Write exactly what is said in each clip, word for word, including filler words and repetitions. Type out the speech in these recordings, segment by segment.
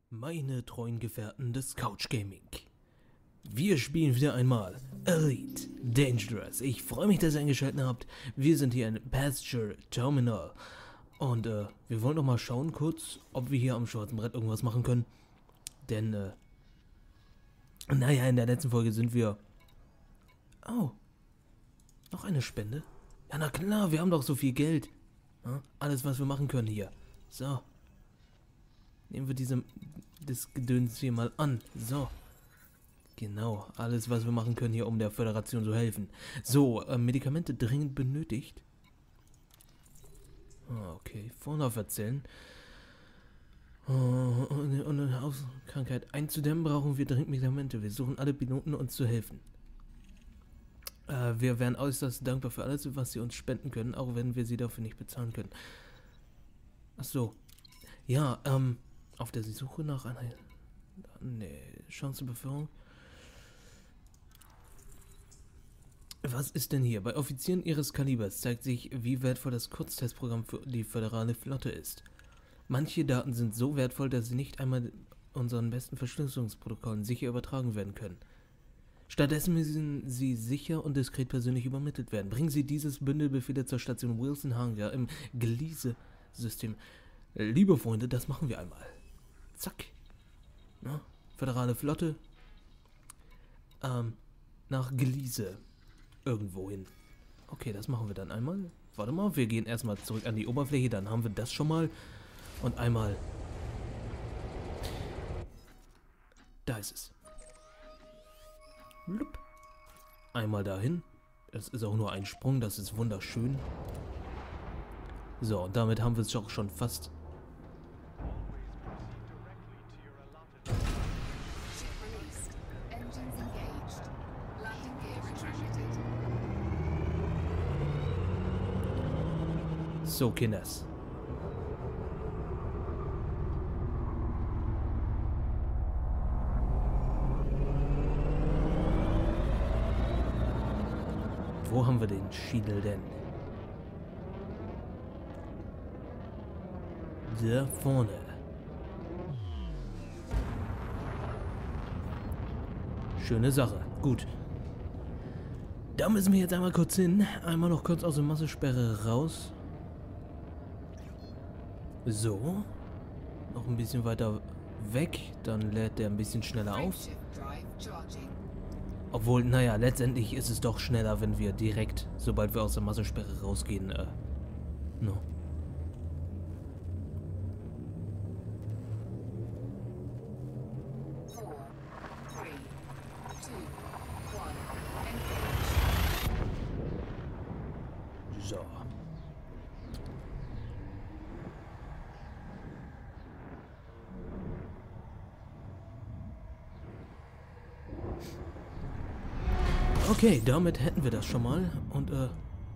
Meine treuen Gefährten des Couch Gaming. Wir spielen wieder einmal Elite Dangerous. Ich freue mich, dass ihr eingeschaltet habt. Wir sind hier in Pasture Terminal. Und äh, wir wollen doch mal schauen kurz, ob wir hier am schwarzen Brett irgendwas machen können. Denn, äh, naja, in der letzten Folge sind wir... Oh, noch eine Spende? Ja, na klar, wir haben doch so viel Geld. Ja, alles, was wir machen können hier. So. Nehmen wir diese, das Gedöns hier mal an. So. Genau, alles, was wir machen können hier, um der Föderation zu helfen. So, äh, Medikamente dringend benötigt. Ah, okay, Vorlauf erzählen. Uh, um eine Hauskrankheit einzudämmen, brauchen wir dringend Medikamente. Wir suchen alle Piloten, uns zu helfen. Uh, wir wären äußerst dankbar für alles, was sie uns spenden können, auch wenn wir sie dafür nicht bezahlen können. Ach so. Ja, ähm, auf der Suche nach einer... Nee, Chancenbeförderung. Was ist denn hier? Bei Offizieren ihres Kalibers zeigt sich, wie wertvoll das Kurztestprogramm für die föderale Flotte ist. Manche Daten sind so wertvoll, dass sie nicht einmal unseren besten Verschlüsselungsprotokollen sicher übertragen werden können. Stattdessen müssen sie sicher und diskret persönlich übermittelt werden. Bringen Sie dieses Bündel Befehle zur Station Wilson Hangar im Gliese-System. Liebe Freunde, das machen wir einmal. Zack. Na, föderale Flotte. Ähm, nach Gliese. Irgendwo hin. Okay, das machen wir dann einmal. Warte mal, wir gehen erstmal zurück an die Oberfläche, dann haben wir das schon mal. Und einmal... Da ist es. Lup. Einmal dahin. Das ist auch nur ein Sprung, das ist wunderschön. So, und damit haben wir es auch schon fast. So, Kinders. Wo haben wir den Schiedel denn? Da vorne. Schöne Sache. Gut. Da müssen wir jetzt einmal kurz hin. Einmal noch kurz aus der Massensperre raus. So. Noch ein bisschen weiter weg. Dann lädt der ein bisschen schneller auf. Obwohl, naja, letztendlich ist es doch schneller, wenn wir direkt, sobald wir aus der Massensperre rausgehen, äh, no. So. Okay, damit hätten wir das schon mal und äh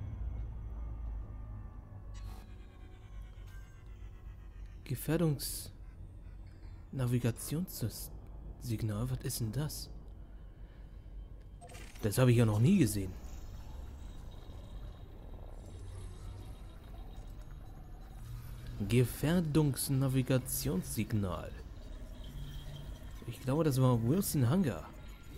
Gefährdungsnavigationssignal, was ist denn das? Das habe ich ja noch nie gesehen. Gefährdungsnavigationssignal. Ich glaube, das war Wilson Hangar.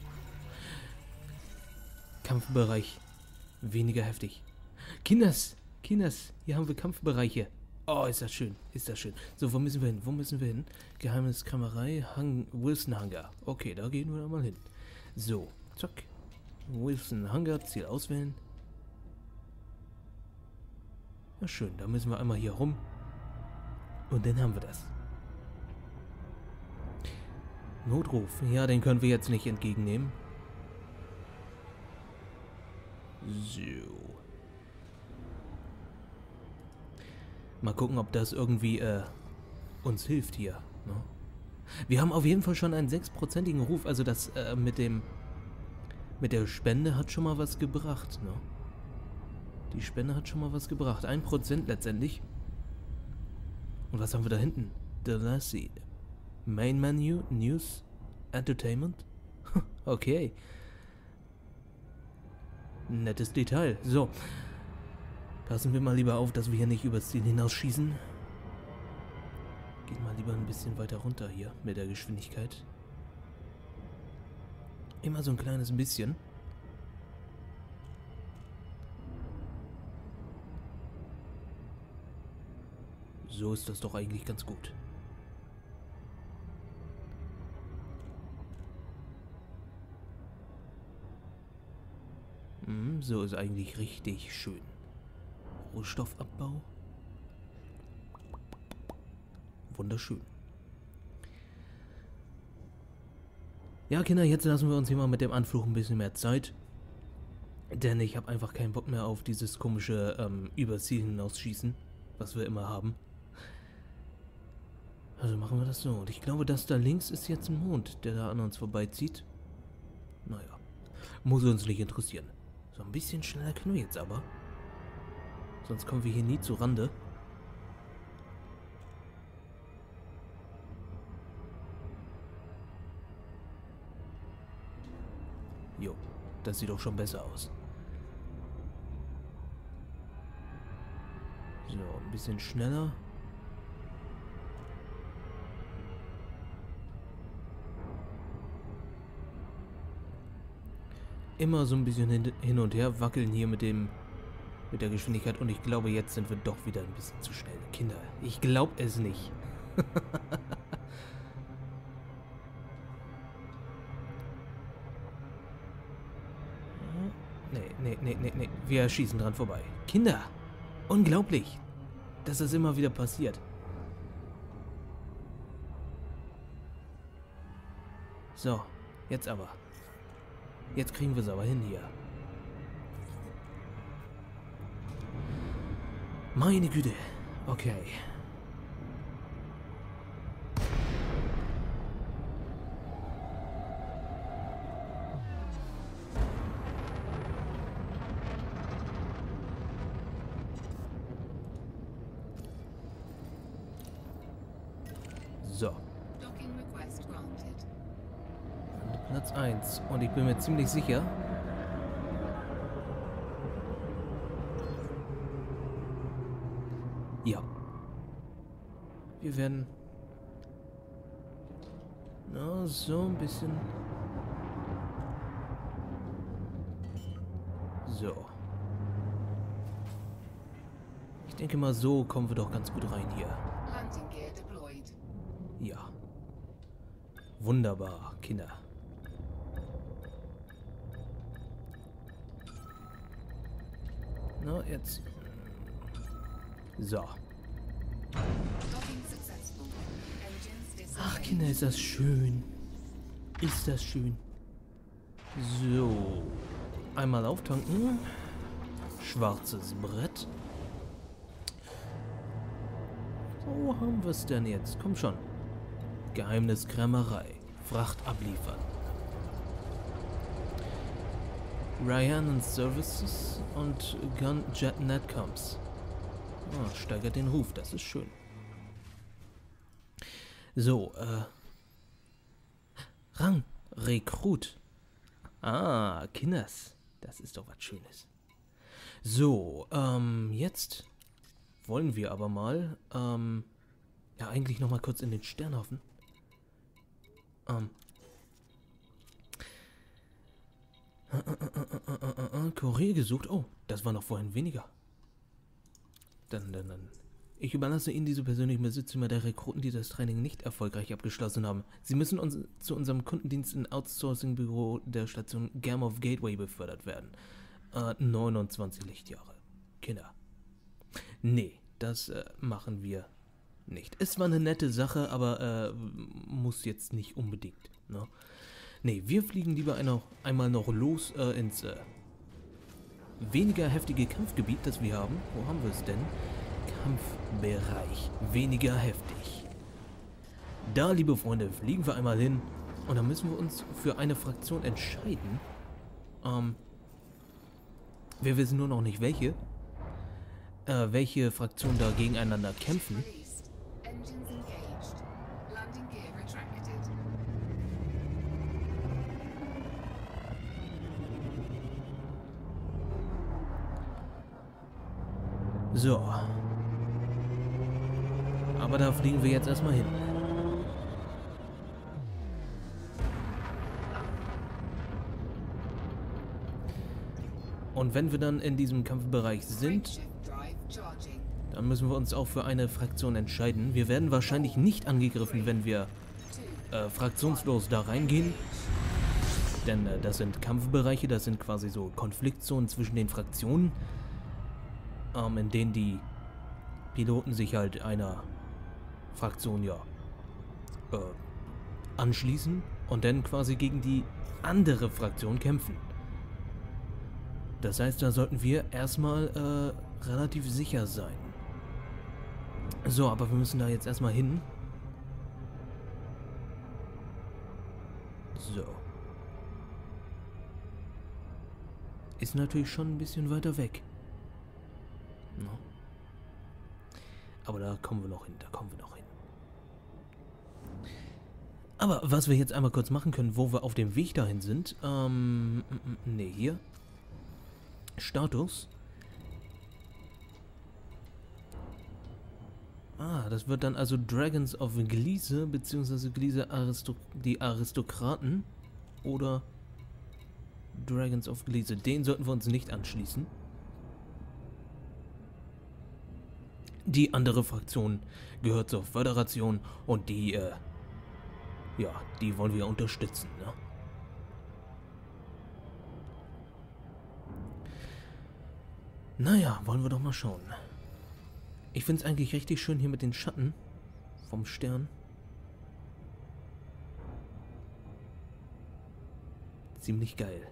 Kampfbereich. Weniger heftig. Kinders, Kinders, hier haben wir Kampfbereiche. Oh, ist das schön, ist das schön. So, wo müssen wir hin? Wo müssen wir hin? Geheimniskrämerei, Hang Wilson Hangar. Okay, da gehen wir mal hin. So, zack. Wilson Hangar, Ziel auswählen. Ja, schön, da müssen wir einmal hier rum. Und dann haben wir das. Notruf. Ja, den können wir jetzt nicht entgegennehmen. So. Mal gucken, ob das irgendwie äh, uns hilft hier. Ne? Wir haben auf jeden Fall schon einen sechsprozentigen Ruf. Also das äh, mit dem mit der Spende hat schon mal was gebracht. Ne? Die Spende hat schon mal was gebracht. ein Prozent letztendlich. Und was haben wir da hinten? The Last Seed. Main Menu, News, Entertainment. Okay. Nettes Detail. So. Passen wir mal lieber auf, dass wir hier nicht übers Ziel hinausschießen. Geht mal lieber ein bisschen weiter runter hier mit der Geschwindigkeit. Immer so ein kleines bisschen. So ist das doch eigentlich ganz gut. Hm, so ist eigentlich richtig schön. Rohstoffabbau. Wunderschön. Ja, Kinder, jetzt lassen wir uns hier mal mit dem Anflug ein bisschen mehr Zeit. Denn ich habe einfach keinen Bock mehr auf dieses komische ähm, übers Ziel hinausschießen, was wir immer haben. Also machen wir das so. Und ich glaube, das da links ist jetzt ein Mond, der da an uns vorbeizieht. Naja, muss uns nicht interessieren. So ein bisschen schneller können wir jetzt aber. Sonst kommen wir hier nie zu Rande. Jo, das sieht doch schon besser aus. So, ein bisschen schneller. Immer so ein bisschen hin und her wackeln hier mit dem mit der Geschwindigkeit und ich glaube, jetzt sind wir doch wieder ein bisschen zu schnell. Kinder, ich glaube es nicht. Nee, nee, nee, nee, nee. Wir schießen dran vorbei. Kinder! Unglaublich, dass das immer wieder passiert. So, jetzt aber. Jetzt kriegen wir es aber hin hier. Meine Güte. Okay. So. Platz eins. Und ich bin mir ziemlich sicher, ja. Wir werden na, so ein bisschen so. Ich denke mal, so kommen wir doch ganz gut rein hier. Ja. Wunderbar, Kinder. Na, jetzt. So. Ach, Kinder, ist das schön. Ist das schön. So. Einmal auftanken. Schwarzes Brett. Wo haben wir es denn jetzt? Komm schon. Geheimniskrämerei. Fracht abliefern. Ryan Services und Gun Jet Netcoms. Oh, steigert den Ruf, das ist schön. So, äh. Rang. Rekrut. Ah, Kinders. Das ist doch was Schönes. So, ähm, jetzt wollen wir aber mal, ähm, ja, eigentlich noch mal kurz in den Sternhaufen. Ähm. Kurier gesucht. Oh, das war noch vorhin weniger. Dann, dann, dann. Ich überlasse Ihnen diese persönlichen Besitztümer der Rekruten, die das Training nicht erfolgreich abgeschlossen haben. Sie müssen uns zu unserem Kundendienst im Outsourcing-Büro der Station Gammoth Gateway befördert werden. Äh, neunundzwanzig Lichtjahre. Kinder. Nee, das äh, machen wir nicht. Es war eine nette Sache, aber äh, muss jetzt nicht unbedingt. Ne? Nee, wir fliegen lieber ein, einmal noch los äh, ins äh, weniger heftige Kampfgebiet, das wir haben. Wo haben wir es denn? Kampfbereich. Weniger heftig. Da, liebe Freunde, fliegen wir einmal hin. Und dann müssen wir uns für eine Fraktion entscheiden. Ähm, wir wissen nur noch nicht welche. Äh, welche Fraktionen da gegeneinander kämpfen. So. Aber Aber da fliegen wir jetzt erstmal hin. Und wenn wir dann in diesem Kampfbereich sind, dann müssen wir uns auch für eine Fraktion entscheiden. Wir werden wahrscheinlich nicht angegriffen, wenn wir äh, fraktionslos da reingehen. Denn äh, das sind Kampfbereiche, das sind quasi so Konfliktzonen zwischen den Fraktionen, ähm, in denen die Piloten sich halt einer Fraktion, ja, äh, anschließen und dann quasi gegen die andere Fraktion kämpfen. Das heißt, da sollten wir erstmal äh, relativ sicher sein. So, aber wir müssen da jetzt erstmal hin. So. Ist natürlich schon ein bisschen weiter weg. No. Aber da kommen wir noch hin, da kommen wir noch hin. Aber was wir jetzt einmal kurz machen können, wo wir auf dem Weg dahin sind, ähm, ne, hier. Status. Ah, das wird dann also Dragons of Gliese, beziehungsweise Gliese Aristo die Aristokraten oder Dragons of Gliese. Den sollten wir uns nicht anschließen. Die andere Fraktion gehört zur Föderation und die, äh, ja, die wollen wir unterstützen, ne? Naja, wollen wir doch mal schauen. Ich finde es eigentlich richtig schön hier mit den Schatten vom Stern. Ziemlich geil.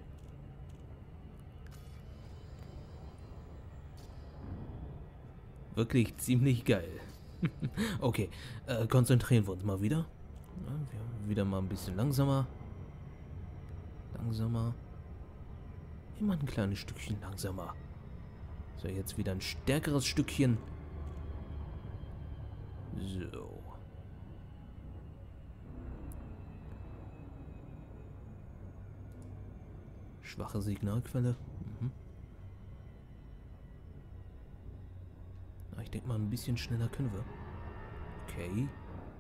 Wirklich ziemlich geil. Okay, äh, konzentrieren wir uns mal wieder. Ja, wir wieder mal ein bisschen langsamer. Langsamer. Immer ein kleines Stückchen langsamer. So, jetzt wieder ein stärkeres Stückchen. So. Schwache Signalquelle. Mhm. Na, ich denke mal, ein bisschen schneller können wir. Okay.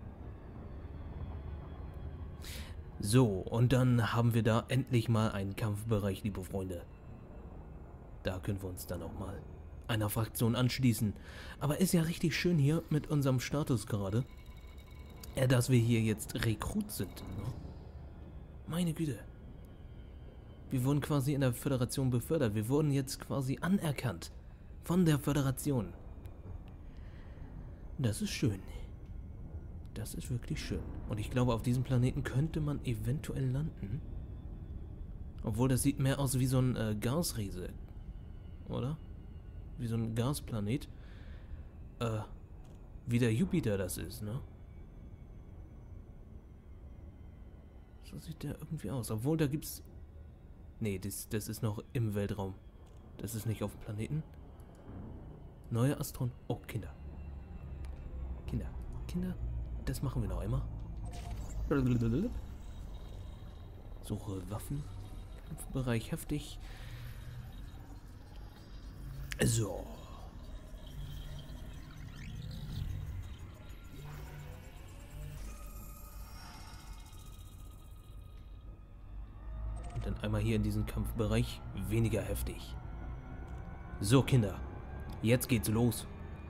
So, und dann haben wir da endlich mal einen Kampfbereich, liebe Freunde. Da können wir uns dann auch mal einer Fraktion anschließen. Aber ist ja richtig schön hier mit unserem Status gerade, äh, dass wir hier jetzt Rekrut sind. Ne? Meine Güte. Wir wurden quasi in der Föderation befördert. Wir wurden jetzt quasi anerkannt von der Föderation. Das ist schön. Das ist wirklich schön. Und ich glaube, auf diesem Planeten könnte man eventuell landen. Obwohl, das sieht mehr aus wie so ein äh, Gasriese. Oder? Wie so ein Gasplanet. Äh, wie der Jupiter das ist, ne? So sieht der irgendwie aus. Obwohl, da gibt's... Nee, das, das ist noch im Weltraum. Das ist nicht auf dem Planeten. Neue Astron... Oh, Kinder. Kinder. Kinder. Das machen wir noch einmal. Suche Waffen. Kampfbereich heftig. So. Und dann einmal hier in diesen Kampfbereich weniger heftig. So, Kinder. Jetzt geht's los.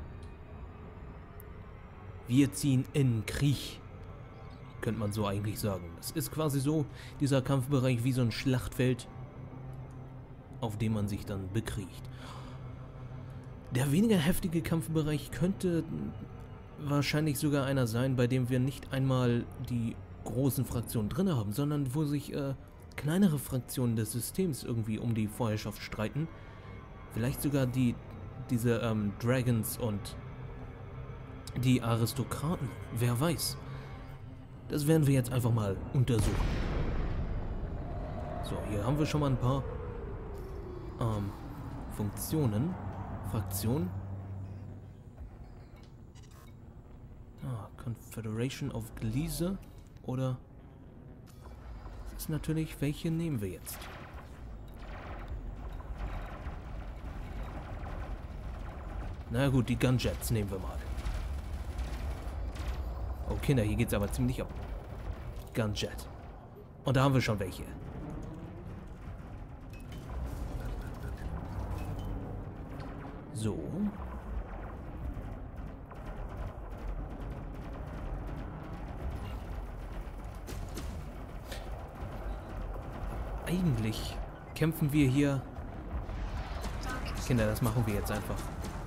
Wir ziehen in Krieg. Könnte man so eigentlich sagen. Es ist quasi so, dieser Kampfbereich wie so ein Schlachtfeld, auf dem man sich dann bekriegt. Der weniger heftige Kampfbereich könnte wahrscheinlich sogar einer sein, bei dem wir nicht einmal die großen Fraktionen drin haben, sondern wo sich äh, kleinere Fraktionen des Systems irgendwie um die Vorherrschaft streiten. Vielleicht sogar die diese ähm, Dragons und die Aristokraten. Wer weiß. Das werden wir jetzt einfach mal untersuchen. So, hier haben wir schon mal ein paar ähm, Funktionen. Fraktion. Ah, Confederation of Gliese. Oder... Das ist natürlich, welche nehmen wir jetzt? Na gut, die Gunjets nehmen wir mal. Oh, Kinder, hier geht's aber ziemlich ab. Gunjet. Und da haben wir schon welche. So. Eigentlich kämpfen wir hier... Kinder, das machen wir jetzt einfach.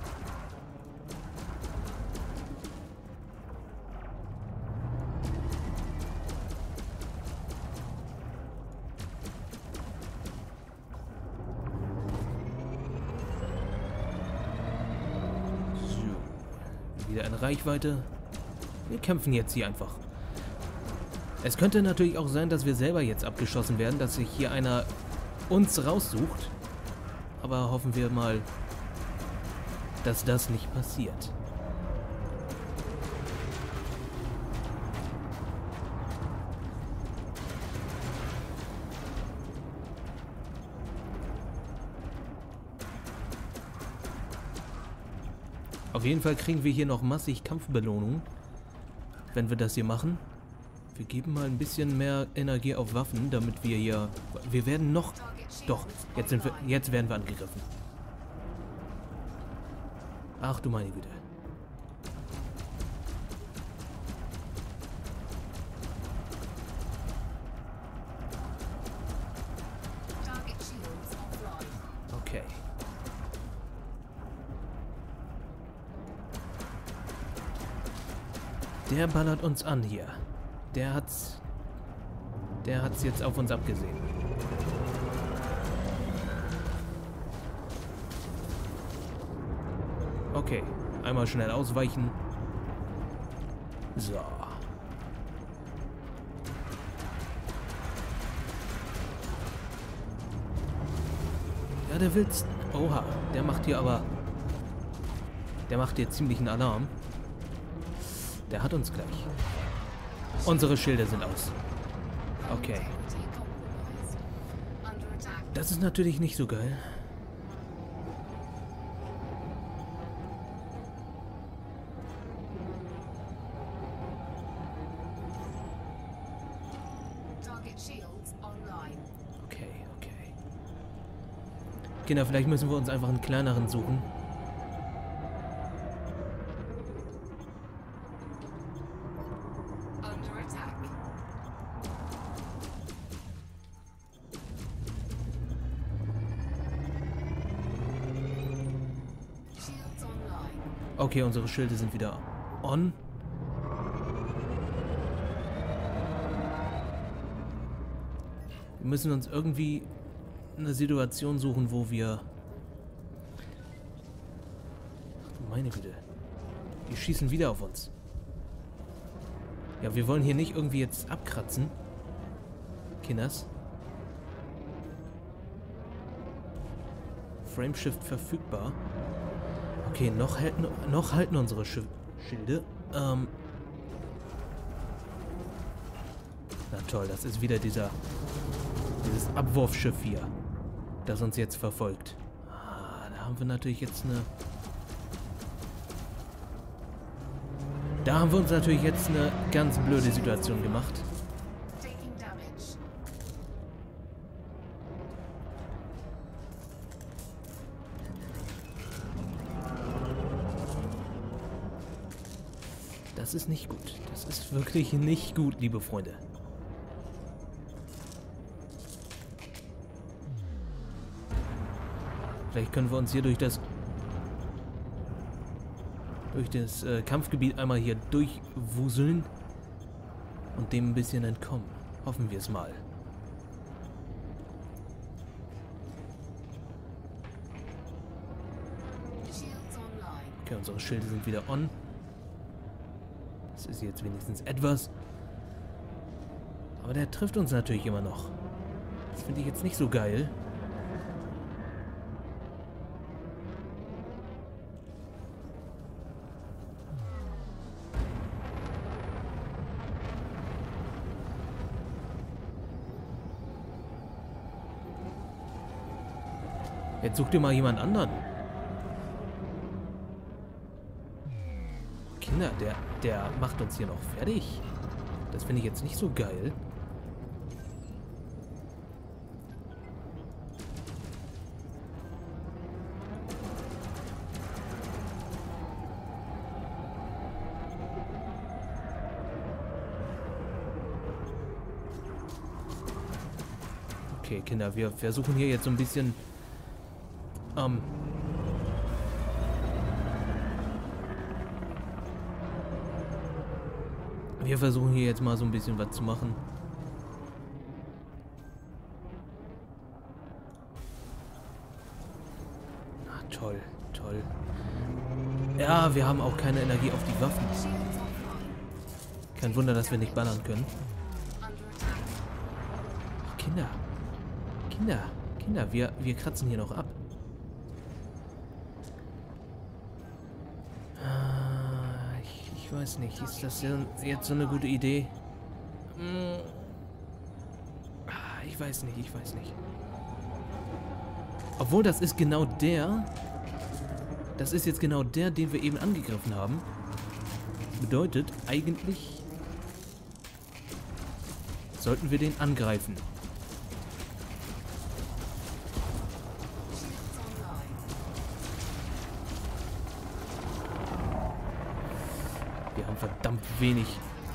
So. Wieder eine Reichweite. Wir kämpfen jetzt hier einfach. Es könnte natürlich auch sein, dass wir selber jetzt abgeschossen werden, dass sich hier einer uns raussucht. Aber hoffen wir mal, dass das nicht passiert. Auf jeden Fall kriegen wir hier noch massig Kampfbelohnung, wenn wir das hier machen. Wir geben mal ein bisschen mehr Energie auf Waffen, damit wir hier... Wir werden noch... Doch, jetzt, sind wir, jetzt werden wir angegriffen. Ach du meine Güte. Okay. Der ballert uns an hier. Der hat's... Der hat's jetzt auf uns abgesehen. Okay. Einmal schnell ausweichen. So. Ja, der will's... Oha. Der macht hier aber... Der macht hier ziemlich einen Alarm. Der hat uns gleich. Unsere Schilder sind aus. Okay. Das ist natürlich nicht so geil. Okay, okay. Kinder, vielleicht müssen wir uns einfach einen kleineren suchen. Okay, unsere Schilde sind wieder on. Wir müssen uns irgendwie eine Situation suchen, wo wir... Ach du meine Güte. Die schießen wieder auf uns. Ja, wir wollen hier nicht irgendwie jetzt abkratzen. Kinders. Frameshift verfügbar. Okay, noch halten, noch halten unsere Sch Schilde. Ähm. Na toll, das ist wieder dieser... Dieses Abwurfschiff hier, das uns jetzt verfolgt. Ah, da haben wir natürlich jetzt eine... Da haben wir uns natürlich jetzt eine ganz blöde Situation gemacht. Das ist nicht gut. Das ist wirklich nicht gut, liebe Freunde. Vielleicht können wir uns hier durch das durch das äh, Kampfgebiet einmal hier durchwuseln und dem ein bisschen entkommen. Hoffen wir es mal. Okay, unsere Schilde sind wieder on. Das ist jetzt wenigstens etwas. Aber der trifft uns natürlich immer noch. Das finde ich jetzt nicht so geil. Jetzt such dir mal jemand anderen. Kinder, der, der macht uns hier noch fertig. Das finde ich jetzt nicht so geil. Okay, Kinder, wir versuchen hier jetzt so ein bisschen... Ähm... Wir versuchen hier jetzt mal so ein bisschen was zu machen. Ah, toll, toll. Ja, wir haben auch keine Energie auf die Waffen. Kein Wunder, dass wir nicht ballern können. Ach, Kinder. Kinder, Kinder, wir, wir kratzen hier noch ab. Ah, ich, ich weiß nicht, ist das jetzt so eine gute Idee? Hm. Ah, ich weiß nicht, ich weiß nicht. Obwohl, das ist genau der... Das ist jetzt genau der, den wir eben angegriffen haben. Bedeutet, eigentlich... sollten wir den angreifen. Wir haben verdammt wenig.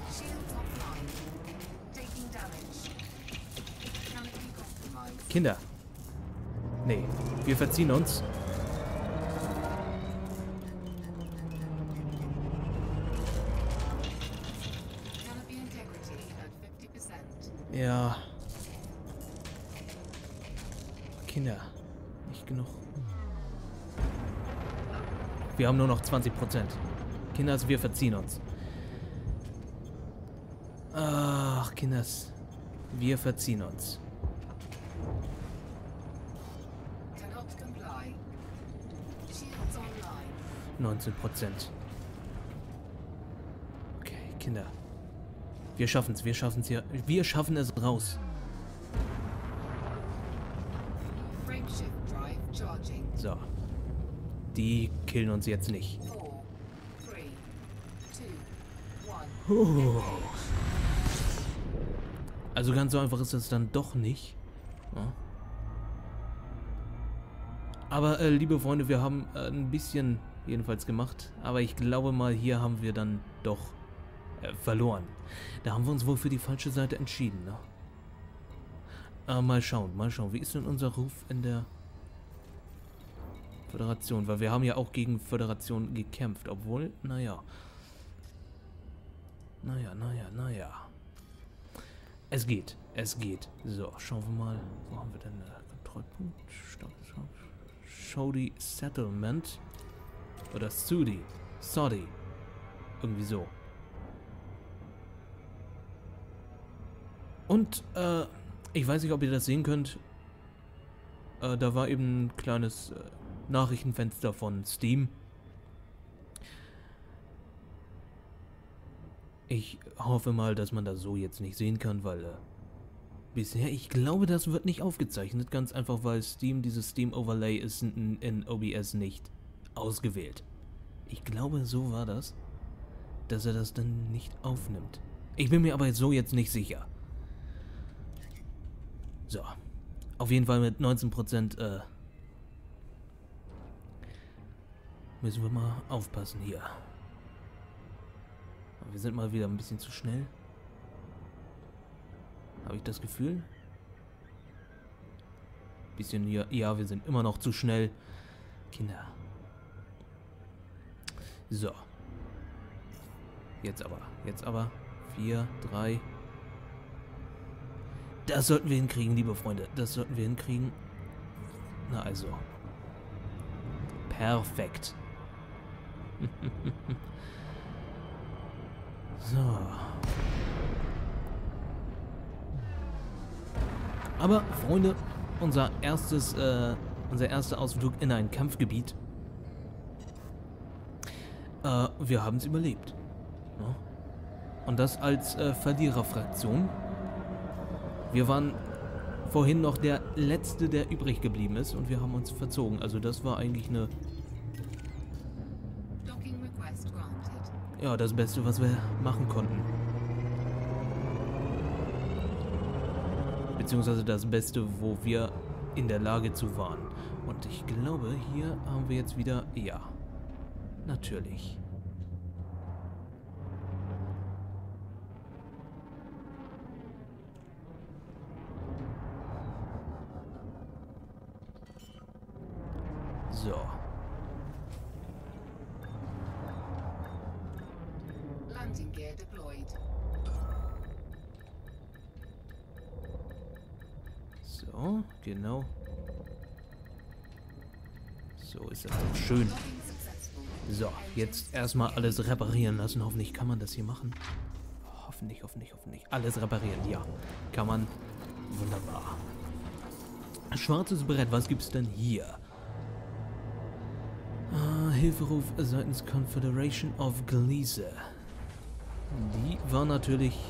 Kinder. Nee, wir verziehen uns. Ja. Kinder. Nicht genug. Wir haben nur noch zwanzig Prozent. Kinders, wir verziehen uns. Ach, Kinders. Wir verziehen uns. neunzehn Prozent. Okay, Kinder. Wir schaffen es, wir schaffen es hier. Wir schaffen es raus. So. Die killen uns jetzt nicht. Oh. Also ganz so einfach ist das dann doch nicht. Ja. Aber äh, liebe Freunde, wir haben äh, ein bisschen jedenfalls gemacht. Aber ich glaube mal, hier haben wir dann doch äh, verloren. Da haben wir uns wohl für die falsche Seite entschieden. Ne? Äh, mal schauen, mal schauen. Wie ist denn unser Ruf in der Föderation? Weil wir haben ja auch gegen Föderation gekämpft. Obwohl, naja... Naja, naja, naja. Es geht, es geht. So, schauen wir mal. Wo haben wir denn den Kontrollpunkt? Shodi Settlement. Oder Sudi. Sodi. Irgendwie so. Und, äh, ich weiß nicht, ob ihr das sehen könnt. Äh, da war eben ein kleines äh, Nachrichtenfenster von Steam. Ich hoffe mal, dass man das so jetzt nicht sehen kann, weil äh, bisher, ich glaube, das wird nicht aufgezeichnet. Ganz einfach, weil Steam, dieses Steam Overlay ist in, in O B S nicht ausgewählt. Ich glaube, so war das, dass er das dann nicht aufnimmt. Ich bin mir aber so jetzt nicht sicher. So. Auf jeden Fall mit neunzehn Prozent äh, müssen wir mal aufpassen hier. Wir sind mal wieder ein bisschen zu schnell. Habe ich das Gefühl? Bisschen hier. Ja, wir sind immer noch zu schnell. Kinder. So. Jetzt aber. Jetzt aber. Vier, drei. Das sollten wir hinkriegen, liebe Freunde. Das sollten wir hinkriegen. Na also. Perfekt. So. Aber, Freunde, unser erstes, äh, unser erster Ausflug in ein Kampfgebiet. Äh, wir haben es überlebt. Ja? Und das als äh, Verliererfraktion. Wir waren vorhin noch der Letzte, der übrig geblieben ist, und wir haben uns verzogen. Also das war eigentlich eine ja, das Beste, was wir machen konnten. Beziehungsweise das Beste, wo wir in der Lage zu waren. Und ich glaube, hier haben wir jetzt wieder... Ja, natürlich. So. Landing gear deployed. So, genau. So ist das doch schön. So, jetzt erstmal alles reparieren lassen. Hoffentlich kann man das hier machen. Hoffentlich, hoffentlich, hoffentlich. Alles reparieren, ja. Kann man. Wunderbar. Schwarzes Brett, was gibt's denn hier? Ah, Hilferuf seitens Confederation of Gliese. Die war natürlich...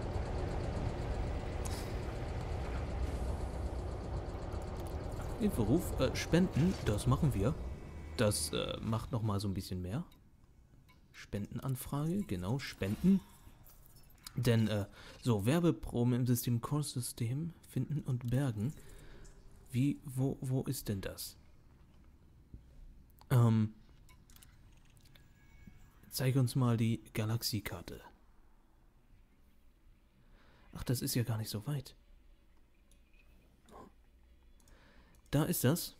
Hilferuf, äh, Spenden, das machen wir. Das äh, macht nochmal so ein bisschen mehr. Spendenanfrage, genau, Spenden. Denn, äh, so, Werbeproben im System Core-System finden und bergen. Wie, wo, wo ist denn das? Ähm, zeig uns mal die Galaxiekarte. Ach, das ist ja gar nicht so weit. Da ist das.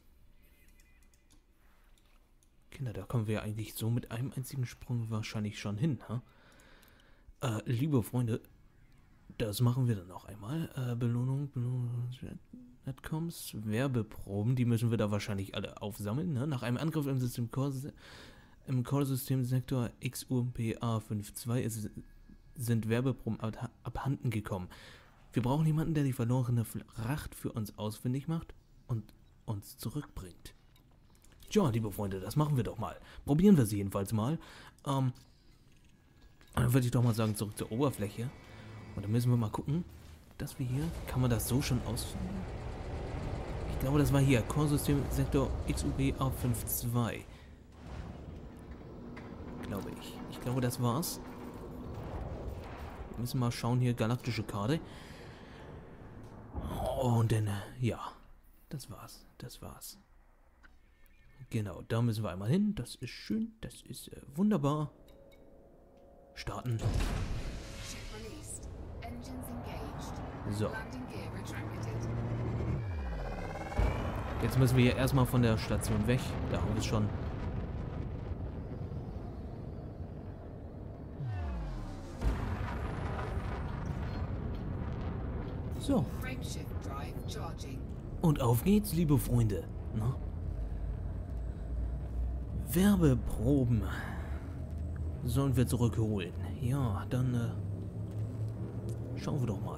Kinder, da kommen wir eigentlich so mit einem einzigen Sprung wahrscheinlich schon hin, ha? Äh, liebe Freunde, das machen wir dann noch einmal. Äh, Belohnung, Belohnung, Netcoms, Werbeproben, die müssen wir da wahrscheinlich alle aufsammeln, ne? Nach einem Angriff im System Core, im Core-System-Sektor X U M P A zweiundfünfzig sind Werbeproben ab, abhanden gekommen. Wir brauchen jemanden, der die verlorene Fracht für uns ausfindig macht und uns zurückbringt. Tja, liebe Freunde, das machen wir doch mal. Probieren wir sie jedenfalls mal. Ähm, dann würde ich doch mal sagen, zurück zur Oberfläche. Und dann müssen wir mal gucken, dass wir hier... Kann man das so schon ausführen? Ich glaube, das war hier. Core-System Sektor X U P A zweiundfünfzig. Glaube ich. Ich glaube, das war's. Wir müssen mal schauen hier. Galaktische Karte. Und dann, ja. Das war's. Das war's. Genau, da müssen wir einmal hin. Das ist schön. Das ist äh, wunderbar. Starten. So. Jetzt müssen wir hier erstmal von der Station weg. Da haben wir es schon. So. Und auf geht's, liebe Freunde. Na? Werbeproben sollen wir zurückholen. Ja, dann äh, schauen wir doch mal.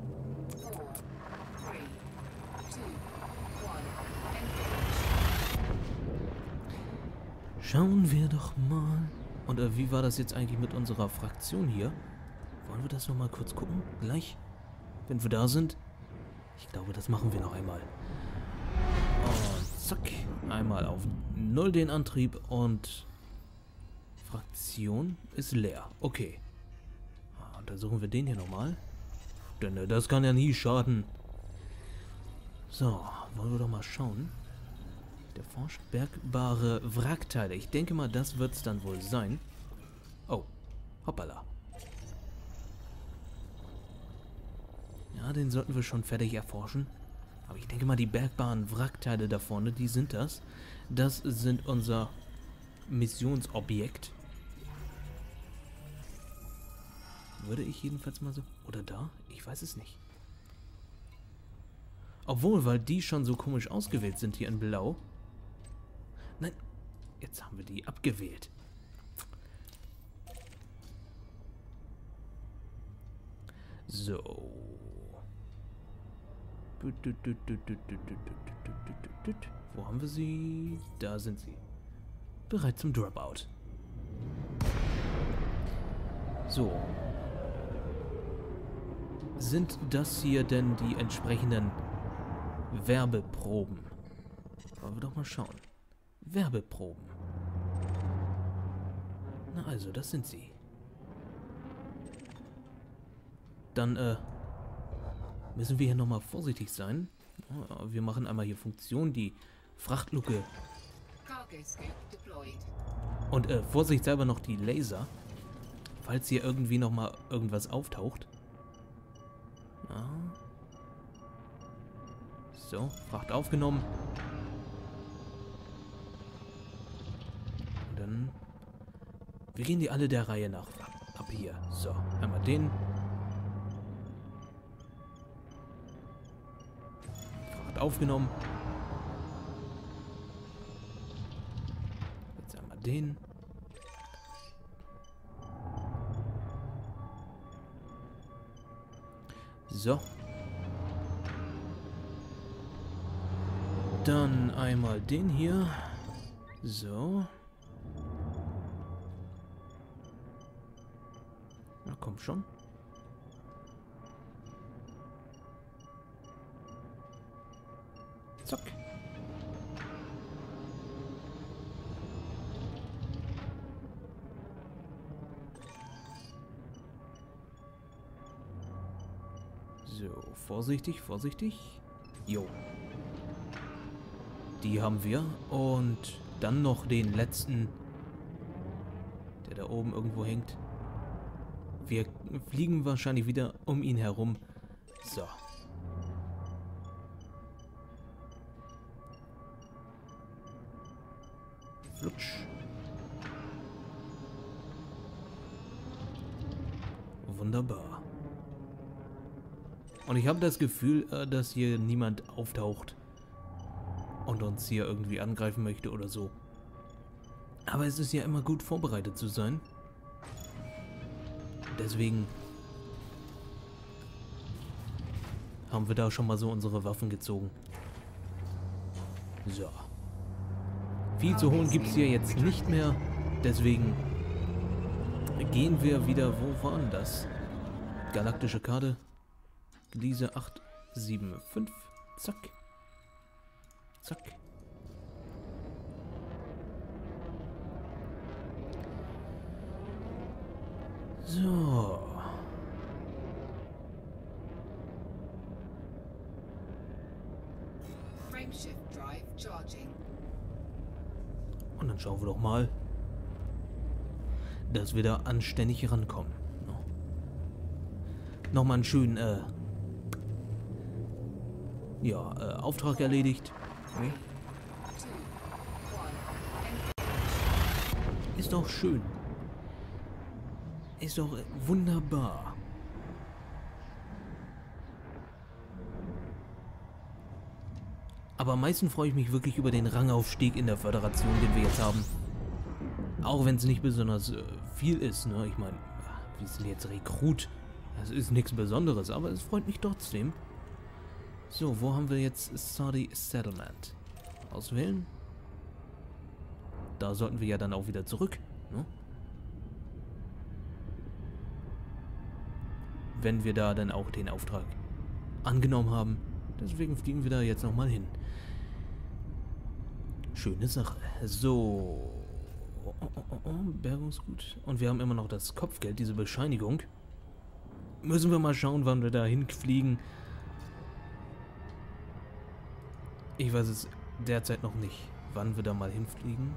Schauen wir doch mal. Und äh, wie war das jetzt eigentlich mit unserer Fraktion hier? Wollen wir das noch mal kurz gucken? Gleich, wenn wir da sind. Ich glaube, das machen wir noch einmal. Und zack. Einmal auf null den Antrieb und Fraktion ist leer. Okay. Untersuchen wir den hier nochmal. Denn äh, das kann ja nie schaden. So, wollen wir doch mal schauen. Der forscht bergbare Wrackteile. Ich denke mal, das wird es dann wohl sein. Oh, hoppala. Ja, den sollten wir schon fertig erforschen. Aber ich denke mal, die bergbaren Wrackteile da vorne, die sind das. Das sind unser Missionsobjekt. Würde ich jedenfalls mal so... Oder da? Ich weiß es nicht. Obwohl, weil die schon so komisch ausgewählt sind hier in Blau. Nein, jetzt haben wir die abgewählt. So. Wo haben wir sie? Da sind sie. Bereit zum Dropout. So. Sind das hier denn die entsprechenden Werbeproben? Wollen wir doch mal schauen. Werbeproben. Na also, das sind sie. dann äh, müssen wir hier nochmal vorsichtig sein. Ja, wir machen einmal hier Funktion, die Frachtluke. Cargo scope deployed. Und äh, vorsichtshalber noch die Laser. Falls hier irgendwie nochmal irgendwas auftaucht. Ja. So, Fracht aufgenommen. Und dann... Wir gehen die alle der Reihe nach ab hier. So, einmal den. Fracht aufgenommen. Jetzt einmal den. So. Dann einmal den hier. So. Na komm schon. Zack. So, vorsichtig, vorsichtig. Jo. Die haben wir. Und dann noch den letzten, der da oben irgendwo hängt. Wir fliegen wahrscheinlich wieder um ihn herum. So. Flutsch. Wunderbar. Und ich habe das Gefühl, dass hier niemand auftaucht und uns hier irgendwie angreifen möchte oder so. Aber es ist ja immer gut vorbereitet zu sein. Deswegen haben wir da schon mal so unsere Waffen gezogen. So. Viel zu holen gibt es hier jetzt nicht mehr. Deswegen gehen wir wieder. Wo waren das? Galaktische Karte. Gliese acht sieben fünf. Zack. Zack. So. Frameshift drive charging. Und dann schauen wir doch mal, dass wir da anständig rankommen. No. Nochmal einen schönen, äh, ja, äh, Auftrag erledigt. Okay. Ist doch schön. Ist doch wunderbar. Aber am meisten freue ich mich wirklich über den Rangaufstieg in der Föderation, den wir jetzt haben. Auch wenn es nicht besonders äh, viel ist, ne? Ich meine, wir sind jetzt Rekrut. Das ist nichts Besonderes, aber es freut mich trotzdem. So, wo haben wir jetzt Saudi Settlement? Auswählen. Da sollten wir ja dann auch wieder zurück, ne? Wenn wir da dann auch den Auftrag angenommen haben. Deswegen fliegen wir da jetzt nochmal hin. Schöne Sache. So. Oh, oh, oh, oh. Bergungsgut. Und wir haben immer noch das Kopfgeld, diese Bescheinigung. Müssen wir mal schauen, wann wir da hinfliegen. Ich weiß es derzeit noch nicht, wann wir da mal hinfliegen.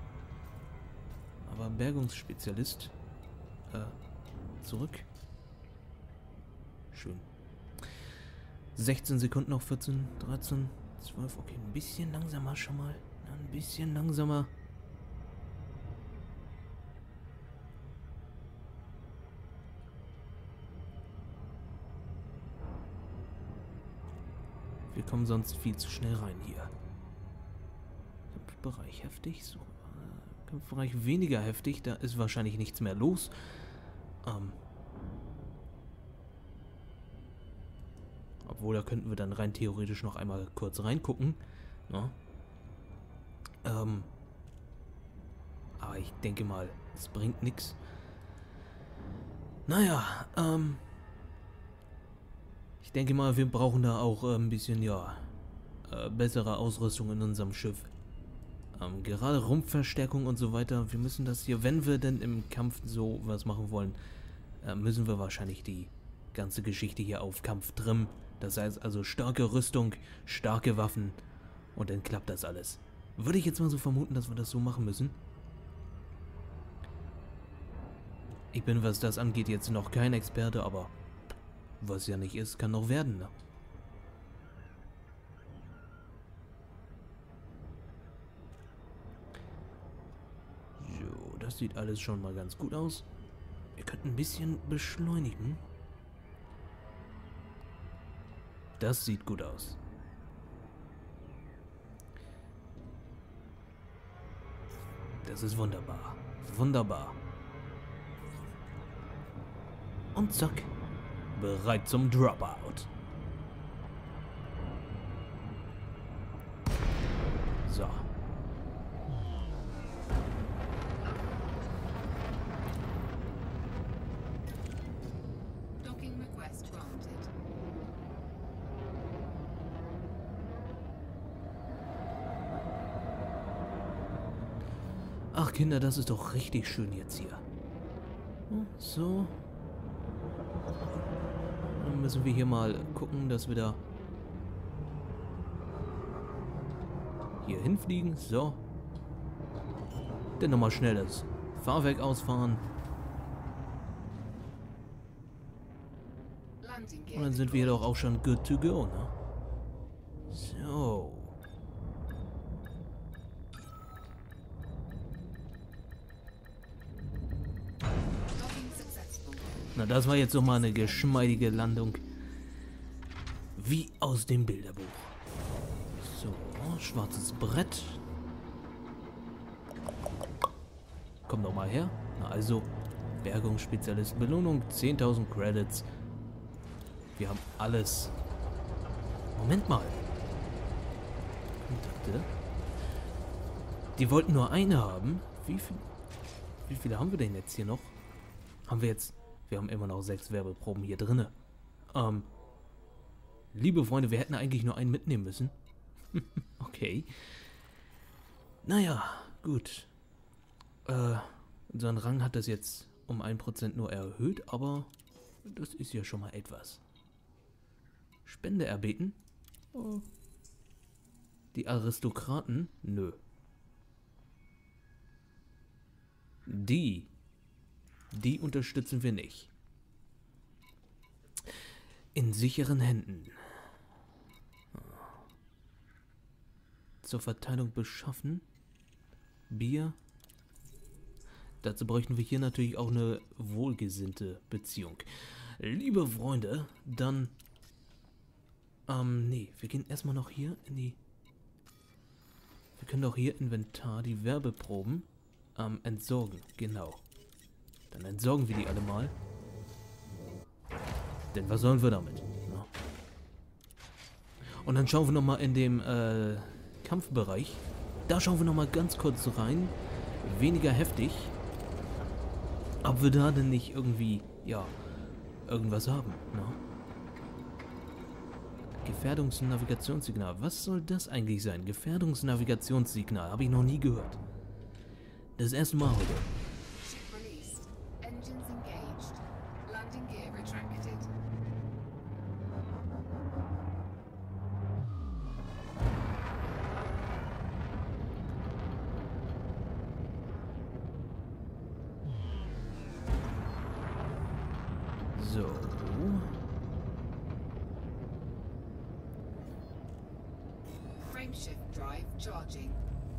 Aber Bergungsspezialist. Äh, zurück. Schön. sechzehn Sekunden noch, vierzehn, dreizehn, zwölf. Okay, ein bisschen langsamer schon mal. Ein bisschen langsamer. Wir kommen sonst viel zu schnell rein hier. Kampfbereich heftig. So. Kampfbereich weniger heftig. Da ist wahrscheinlich nichts mehr los. Ähm. Obwohl, da könnten wir dann rein theoretisch noch einmal kurz reingucken. Ne? Ähm. Aber ich denke mal, es bringt nichts. Naja, ähm. Ich denke mal, wir brauchen da auch äh, ein bisschen, ja, äh, bessere Ausrüstung in unserem Schiff. Ähm, gerade Rumpfverstärkung und so weiter. Wir müssen das hier, wenn wir denn im Kampf so was machen wollen, äh, müssen wir wahrscheinlich die ganze Geschichte hier auf Kampf trimmen. Das heißt also starke Rüstung, starke Waffen und dann klappt das alles. Würde ich jetzt mal so vermuten, dass wir das so machen müssen. Ich bin, was das angeht, jetzt noch kein Experte, aber was ja nicht ist, kann noch werden, ne? So, das sieht alles schon mal ganz gut aus. Wir könnten ein bisschen beschleunigen. Das sieht gut aus. Das ist wunderbar. Wunderbar. Und zack. Bereit zum Dropout. So. Docking request granted. Ach Kinder, das ist doch richtig schön jetzt hier. So. Dann müssen wir hier mal gucken, dass wir da hier hinfliegen. So. Dann nochmal schnell das Fahrwerk ausfahren. Landing gear Und dann sind wir hier deployed. doch auch schon good to go, ne? So. Docking successful. Na, das war jetzt doch mal eine geschmeidige Landung. Wie aus dem Bilderbuch. So, schwarzes Brett. Komm doch mal her. Na also, Bergungsspezialist, Belohnung zehntausend Credits. Wir haben alles. Moment mal. Kontakte. Die wollten nur eine haben. Wie viel? Wie viele haben wir denn jetzt hier noch? Haben wir jetzt... Wir haben immer noch sechs Werbeproben hier drinne. Ähm... Liebe Freunde, wir hätten eigentlich nur einen mitnehmen müssen. Okay. Naja, gut. Äh, unseren Rang hat das jetzt um ein Prozent nur erhöht, aber das ist ja schon mal etwas. Spende erbeten? Oh. Die Aristokraten? Nö. Die. Die unterstützen wir nicht. In sicheren Händen. Zur Verteilung beschaffen. Bier. Dazu bräuchten wir hier natürlich auch eine wohlgesinnte Beziehung. Liebe Freunde, dann... Ähm, nee, wir gehen erstmal noch hier in die... Wir können doch hier Inventar, die Werbeproben, ähm, entsorgen. Genau. Dann entsorgen wir die alle mal. Denn was sollen wir damit? Ja. Und dann schauen wir nochmal in dem äh, Kampfbereich. Da schauen wir nochmal ganz kurz rein. Weniger heftig. Ob wir da denn nicht irgendwie, ja, irgendwas haben. Ne? Gefährdungsnavigationssignal. Was soll das eigentlich sein? Gefährdungsnavigationssignal. Habe ich noch nie gehört. Das erste Mal heute. Ship released. Engines engaged. Landing gear retracted. So. Frameshift drive charging.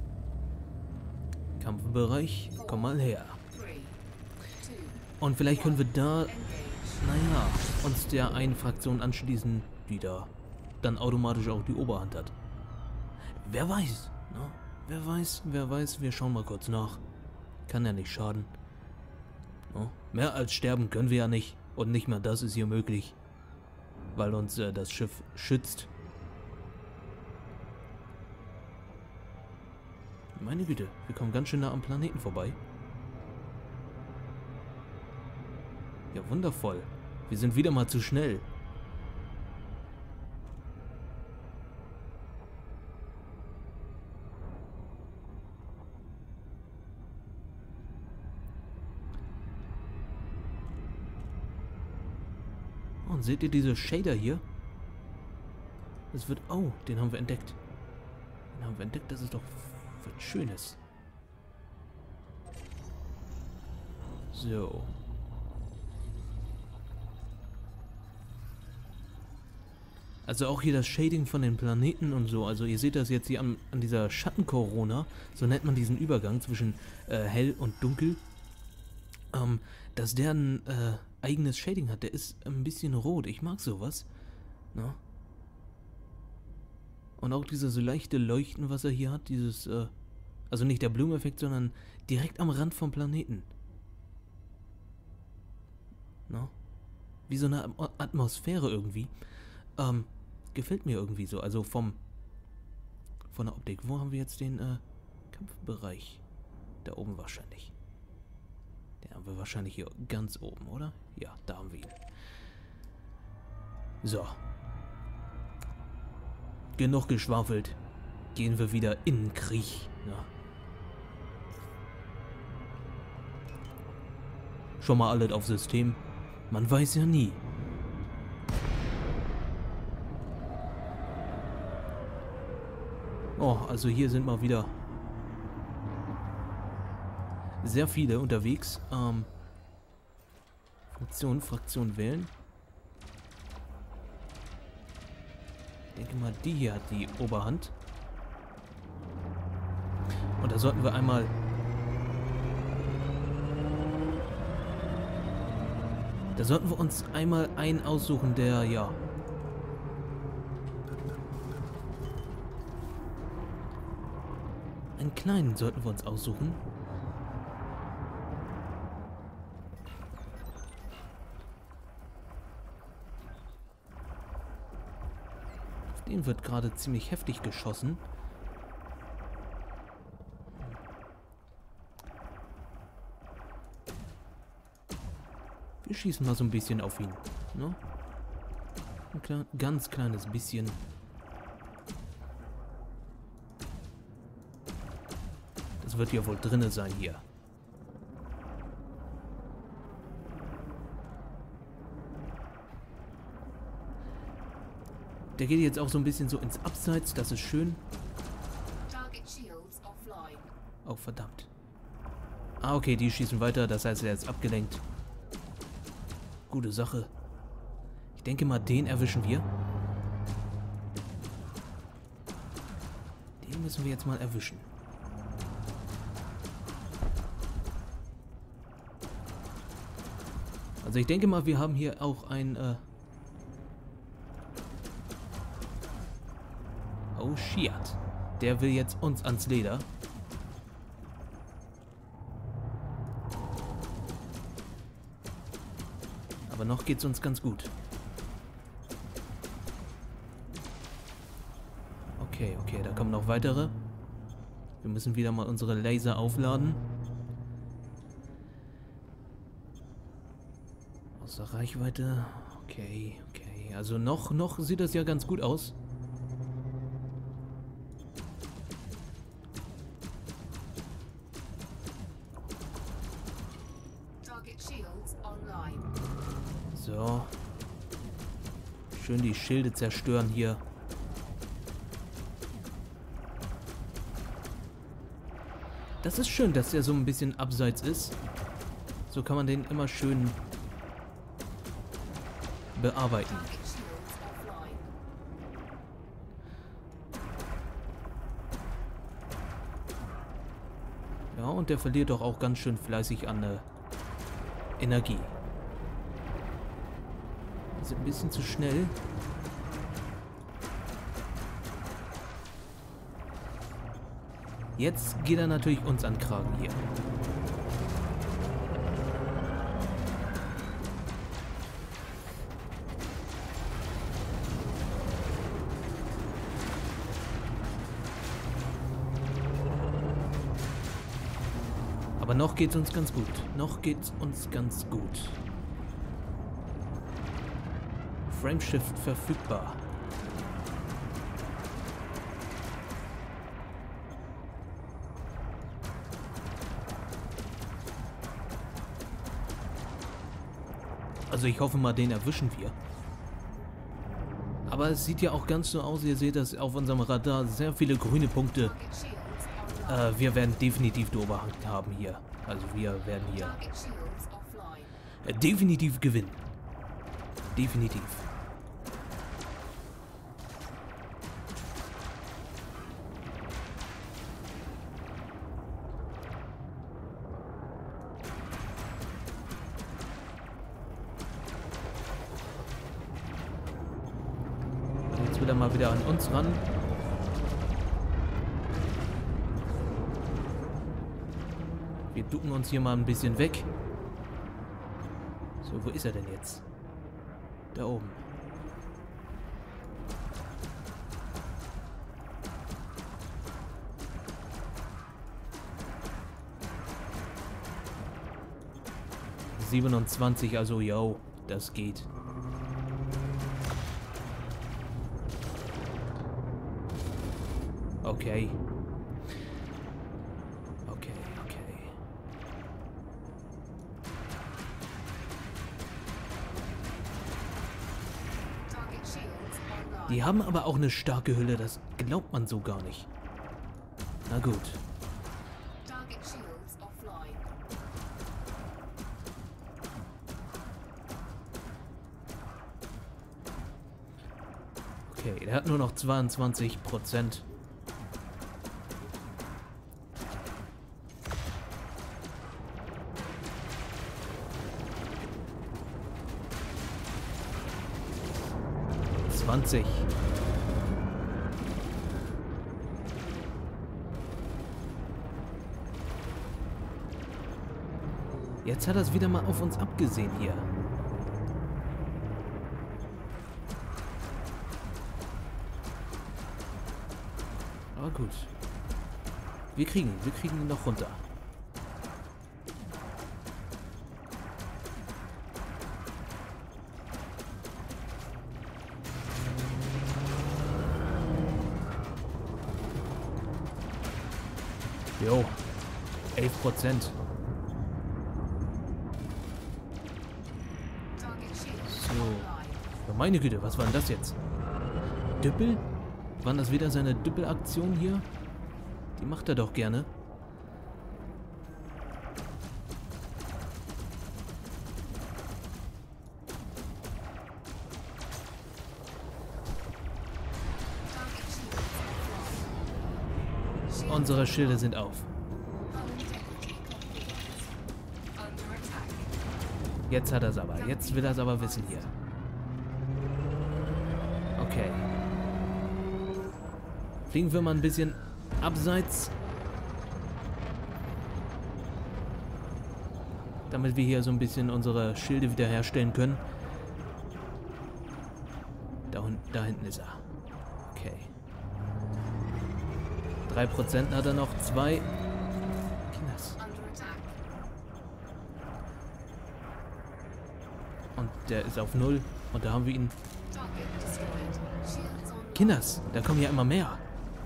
Kampfbereich, komm mal her. Three, two, Und vielleicht können wir da, engage. naja, uns der einen Fraktion anschließen, die da dann automatisch auch die Oberhand hat. Wer weiß, ne? Wer weiß, wer weiß, wir schauen mal kurz nach. Kann ja nicht schaden. Ne? Mehr als sterben können wir ja nicht. Und nicht mal das ist hier möglich. Weil uns äh, das Schiff schützt. Meine Güte, wir kommen ganz schön nah am Planeten vorbei. Ja, wundervoll. Wir sind wieder mal zu schnell. und seht ihr diese Shader hier? Das wird... Oh, den haben wir entdeckt. Den haben wir entdeckt, das ist doch was Schönes. So. Also auch hier das Shading von den Planeten und so. Also ihr seht das jetzt hier an, an dieser Schatten-Corona. So nennt man diesen Übergang zwischen äh, hell und dunkel. Ähm, dass der ein äh, eigenes Shading hat. Der ist ein bisschen rot. Ich mag sowas. Na? Und auch dieses so leichte Leuchten, was er hier hat. Dieses, äh, also nicht der Bloom-Effekt, sondern direkt am Rand vom Planeten. Na? Wie so eine Atm- Atmosphäre irgendwie. Ähm, gefällt mir irgendwie so. Also vom, von der Optik. Wo haben wir jetzt den, äh, Kampfbereich? Da oben wahrscheinlich. Den haben wir wahrscheinlich hier ganz oben, oder? Ja, da haben wir ihn. So. Genug geschwafelt. Gehen wir wieder in den Krieg. Ja. Schon mal alles auf System. Man weiß ja nie. Oh, also hier sind mal wieder sehr viele unterwegs. Ähm, Funktion, Fraktion wählen. Ich denke mal, die hier hat die Oberhand. Und da sollten wir einmal... Da sollten wir uns einmal einen aussuchen, der, ja... Einen kleinen sollten wir uns aussuchen. Auf den wird gerade ziemlich heftig geschossen. Wir schießen mal so ein bisschen auf ihn. Ne? Ein klein, ganz kleines bisschen. Das wird ja wohl drinne sein hier. Der geht jetzt auch so ein bisschen so ins Abseits, das ist schön. Oh, verdammt. Ah, okay, die schießen weiter, das heißt, er ist abgelenkt. Gute Sache. Ich denke mal, den erwischen wir. Den müssen wir jetzt mal erwischen. Also ich denke mal, wir haben hier auch ein... Äh oh shit. Der will jetzt uns ans Leder. Aber noch geht's uns ganz gut. Okay, okay, da kommen noch weitere. Wir müssen wieder mal unsere Laser aufladen. Außer Reichweite. Okay, okay. Also noch, noch sieht das ja ganz gut aus. So. Schön die Schilde zerstören hier. Das ist schön, dass der so ein bisschen abseits ist. So kann man den immer schön bearbeiten. Ja, und der verliert doch auch ganz schön fleißig an äh, Energie. Ist ein bisschen zu schnell. Jetzt geht er natürlich uns an den Kragen hier. Aber noch geht's uns ganz gut. Noch geht's uns ganz gut. Frameshift verfügbar. Also ich hoffe mal, den erwischen wir. Aber es sieht ja auch ganz so aus, ihr seht das auf unserem Radar, sehr viele grüne Punkte. Target shields online. Äh, wir werden definitiv die Oberhand haben hier. Also wir werden hier Target shields offline. äh, definitiv gewinnen. Definitiv. Jetzt will er mal wieder an uns ran. Wir ducken uns hier mal ein bisschen weg. So, wo ist er denn jetzt? Da oben. siebenundzwanzig, also yo, das geht. Okay. Okay, okay. Target shields online. Die haben aber auch eine starke Hülle, das glaubt man so gar nicht. Na gut. Target shields offline. Okay, der hat nur noch zweiundzwanzig Prozent. zwanzig. Jetzt hat er es wieder mal auf uns abgesehen hier. Aber gut. Wir kriegen, wir kriegen ihn noch runter. Jo, elf Prozent. Target shields So. online. Ja, meine Güte, was war denn das jetzt? Düppel? Waren das wieder seine Düppelaktion hier? Die macht er doch gerne. Target shields offline. Shield Unsere Schilde sind auf. hull integrity complete. Under attack. Jetzt hat er es aber. Jetzt will er es aber wissen hier. Okay. Fliegen wir mal ein bisschen abseits. Damit wir hier so ein bisschen unsere Schilde wiederherstellen können. Da, hun- da hinten ist er. Okay. drei Prozent hat er noch. Zwei. Kinders. Under attack. Und der ist auf null. Und da haben wir ihn. Target destroyed. Shields online. Kinders, da kommen ja immer mehr.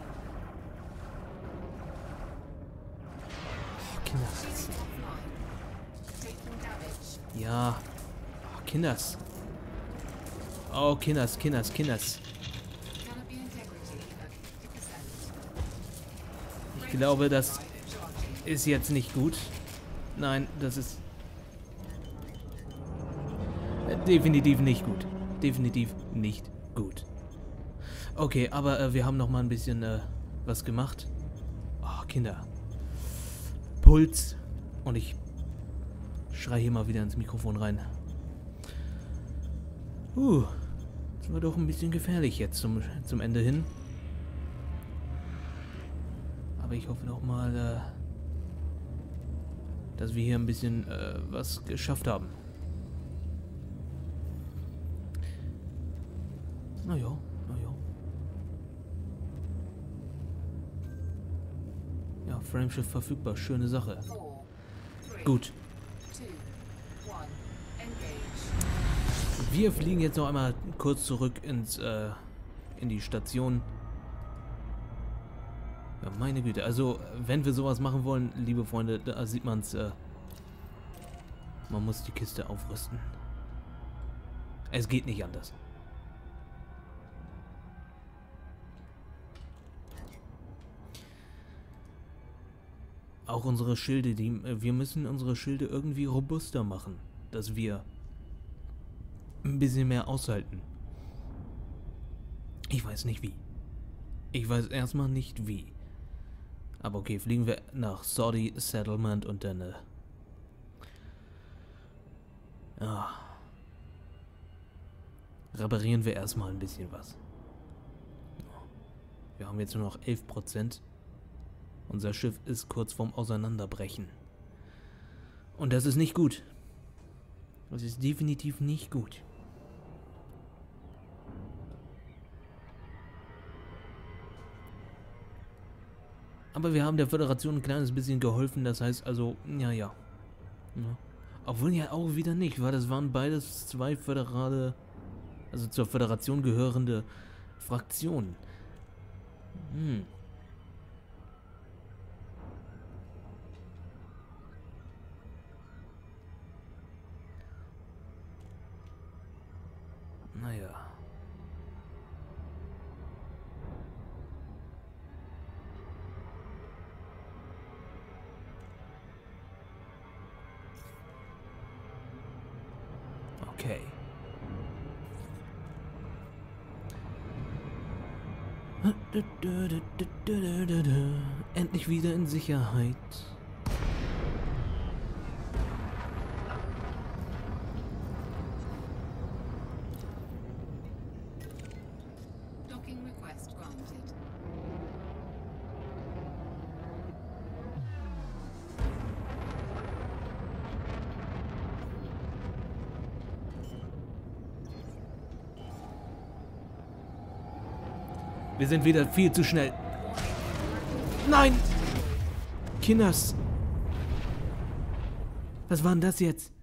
Oh, Kinders. Shields offline. Taking damage. Ja. Oh, Kinders. Oh, Kinders, Kinders, Kinders. Canopy integrity at fifty percent. Ich glaube, das Charging. ist jetzt nicht gut. Nein, das ist äh, definitiv nicht gut. Definitiv nicht gut. Okay, aber äh, wir haben noch mal ein bisschen äh, was gemacht. Oh, Kinder. Puls. Und ich schreie hier mal wieder ins Mikrofon rein. Uh, das war doch ein bisschen gefährlich jetzt zum, zum Ende hin. Aber ich hoffe noch mal, äh, dass wir hier ein bisschen äh, was geschafft haben. Na ja, na ja. Ja, Frameshift verfügbar, schöne Sache. Four, three, Gut, two, one. Engage. wir fliegen jetzt noch einmal kurz zurück ins, äh, in die Station. Ja, meine Güte, also wenn wir sowas machen wollen, liebe Freunde, da sieht man es, äh, man muss die Kiste aufrüsten. Es geht nicht anders. Auch unsere Schilde, die, wir müssen unsere Schilde irgendwie robuster machen, dass wir ein bisschen mehr aushalten. Ich weiß nicht wie. Ich weiß erstmal nicht wie. Aber okay, fliegen wir nach Saudi Settlement und dann äh, ja, reparieren wir erstmal ein bisschen was. Wir haben jetzt nur noch elf Prozent. Unser Schiff ist kurz vorm Auseinanderbrechen. Und das ist nicht gut. Das ist definitiv nicht gut. Aber wir haben der Föderation ein kleines bisschen geholfen, das heißt also, ja, ja. ja. Obwohl ja auch wieder nicht, weil das waren beides zwei föderale, also zur Föderation gehörende Fraktionen. Hm. Naja. Okay. Endlich wieder in Sicherheit. Docking request granted. Wir sind wieder viel zu schnell. Nein! Kinders! Was war denn das jetzt?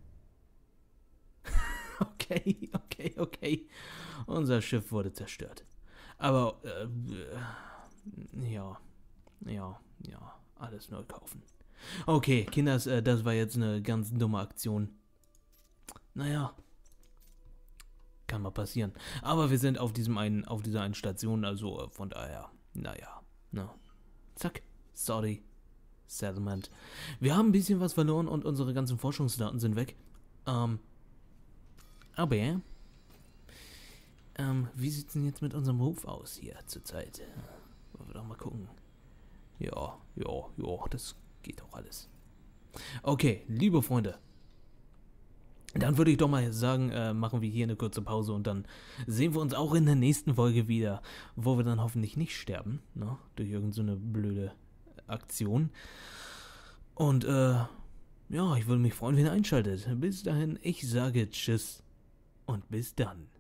Okay, okay, okay. Unser Schiff wurde zerstört. Aber, äh, ja, ja, ja, alles neu kaufen. Okay, Kinders, äh, das war jetzt eine ganz dumme Aktion. Naja. Kann mal passieren. Aber wir sind auf diesem einen, auf dieser einen Station, also äh, von daher, naja, na. Zack, sorry, Settlement. Wir haben ein bisschen was verloren und unsere ganzen Forschungsdaten sind weg. Ähm, aber, ähm, wie sieht es denn jetzt mit unserem Ruf aus hier zurzeit? Wollen wir doch mal gucken. Ja, ja, ja, das geht auch alles. Okay, liebe Freunde. Dann würde ich doch mal sagen, äh, machen wir hier eine kurze Pause und dann sehen wir uns auch in der nächsten Folge wieder, wo wir dann hoffentlich nicht sterben, ne, durch irgend so eine blöde Aktion. Und, äh, ja, ich würde mich freuen, wenn ihr einschaltet. Bis dahin, ich sage Tschüss und bis dann.